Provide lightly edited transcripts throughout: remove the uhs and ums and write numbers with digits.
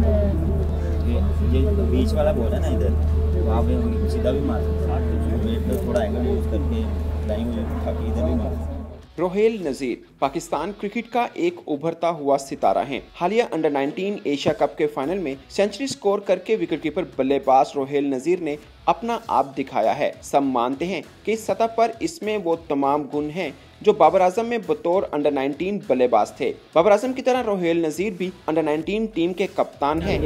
ये बीच वाला बॉल है ना इधर, वहाँ पे सीधा भी मार सकते हैं, वेट तो थोड़ा एंगल यूज़ करके लाइन उठा के इधर भी मार सकते हैं। रोहेल नजीर पाकिस्तान क्रिकेट का एक उभरता हुआ सितारा हैं। हालिया अंडर 19 एशिया कप के फाइनल में सेंचुरी स्कोर करके विकेटकीपर बल्लेबाज रोहेल नजीर ने अपना आप दिखाया है। सब मानते हैं कि इस सतह पर इसमें वो तमाम गुण हैं जो बाबर आजम में बतौर अंडर 19 बल्लेबाज थे। बाबर आजम की तरह रोहेल नजीर भी अंडर 19 टीम के कप्तान हैं।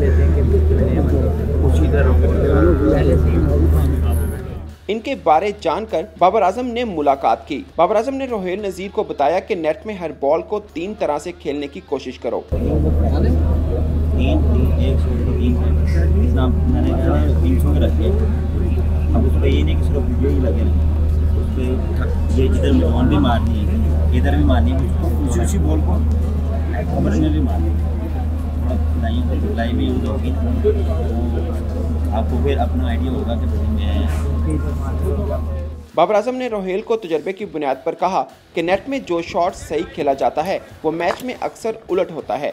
इनके बारे जानकर बाबर आजम ने मुलाकात की। बाबर आजम ने रोहेल नजीर को बताया कि नेट में हर बॉल को 3 तरह से खेलने की कोशिश करो। ये जिधर मिडॉन भी मारनी है, इधर भी मारनी है, उसी बॉल को कवर में भी मारनी है। लाइन में यूज होगी तो आपको फिर अपना आइडिया होगा कि मैं। बाबर आजम ने रोहेल को तजर्बे की बुनियाद पर कहा कि नेट में जो शॉट सही खेला जाता है वो मैच में अक्सर उलट होता है।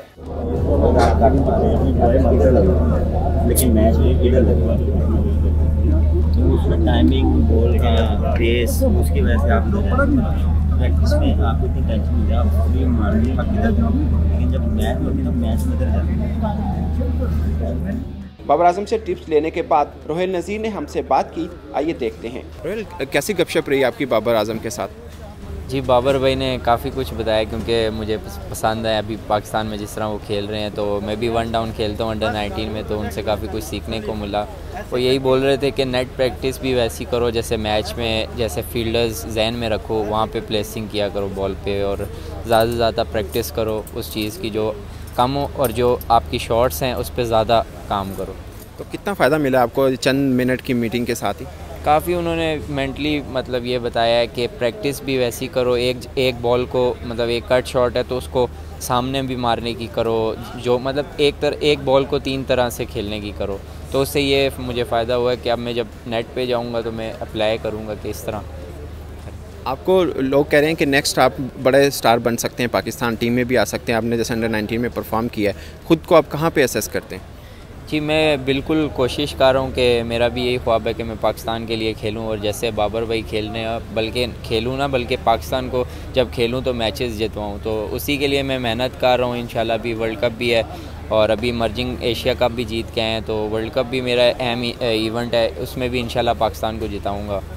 लेकिन मैच में इधर लगेगा तो उसमें टाइमिंग, बॉल का पेस, उसकी वजह से आप प्रैक्टिस में आपको इतनी टेंशन नहीं है, आप भी मारनी है बाकी इधर, लेकिन जब मैच होती है तो मैच में इधर जाती है। बाबर आजम से टिप्स लेने के बाद रोहेल नजीर ने हमसे बात की, आइए देखते हैं। रोहेल, कैसी गपशप रही आपकी बाबर आजम के साथ? जी, बाबर भाई ने काफ़ी कुछ बताया क्योंकि मुझे पसंद है। अभी पाकिस्तान में जिस तरह वो खेल रहे हैं तो मैं भी 1 डाउन खेलता हूँ अंडर 19 में, तो उनसे काफ़ी कुछ सीखने को मिला। वो यही बोल रहे थे कि नेट प्रैक्टिस भी वैसी करो जैसे मैच में, जैसे फील्डर्स जहन में रखो, वहाँ पे प्लेसिंग किया करो बॉल पे, और ज़्यादा से ज़्यादा प्रैक्टिस करो उस चीज़ की जो कम हो, और जो आपकी शॉट्स हैं उस पर ज़्यादा काम करो। तो कितना फ़ायदा मिला आपको चंद मिनट की मीटिंग के साथ ही? काफ़ी उन्होंने मेंटली मतलब ये बताया है कि प्रैक्टिस भी वैसी करो, एक बॉल को मतलब एक कट शॉट है तो उसको सामने भी मारने की करो, जो मतलब एक बॉल को 3 तरह से खेलने की करो। तो उससे ये मुझे फ़ायदा हुआ है कि अब मैं जब नेट पे जाऊंगा तो मैं अप्लाई करूंगा कि इस तरह। आपको लोग कह रहे हैं कि नेक्स्ट आप बड़े स्टार बन सकते हैं, पाकिस्तान टीम में भी आ सकते हैं, आपने जैसे अंडर 19 में परफॉर्म किया है, खुद को आप कहाँ पे असेस करते हैं? जी, मैं बिल्कुल कोशिश कर रहा हूँ कि मेरा भी यही ख्वाब है कि मैं पाकिस्तान के लिए खेलूँ, और जैसे बाबर भाई खेल रहे हैं, बल्कि खेलूँ ना बल्कि पाकिस्तान को जब खेलूँ तो मैचेस जितवाऊँ, तो उसी के लिए मैं मेहनत कर रहा हूँ। इंशाल्लाह अभी वर्ल्ड कप भी है और अभी इमर्जिंग एशिया कप भी जीत के आए हैं, तो वर्ल्ड कप भी मेरा अहम इवेंट है, उसमें भी इंशाल्लाह पाकिस्तान को जिताऊँगा।